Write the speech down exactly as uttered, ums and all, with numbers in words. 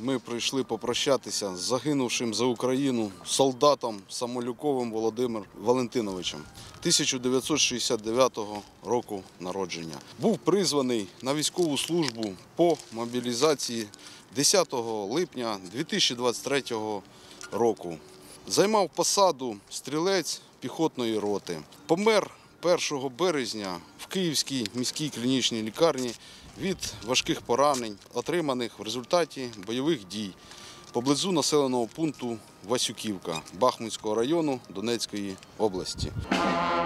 ми прийшли попрощатися з загинувшим за Україну солдатом Самолюковим Володимиром Валентиновичем тисяча дев'ятсот шістдесят дев'ятого року народження. Був призваний на військову службу по мобілізації десятого липня дві тисячі двадцять третього року. Займав посаду стрілець піхотної роти. Помер першого березня в Київській міській клінічній лікарні від важких поранень, отриманих в результаті бойових дій поблизу населеного пункту Васюківка Бахмутського району Донецької області.